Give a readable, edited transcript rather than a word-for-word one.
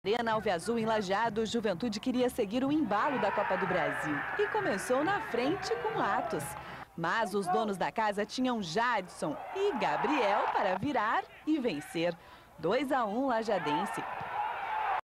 Arena Alviazul em Lajeado, Juventude queria seguir o embalo da Copa do Brasil e começou na frente com Atos. Mas os donos da casa tinham Jadson e Gabriel para virar e vencer. 2-1 Lajadense.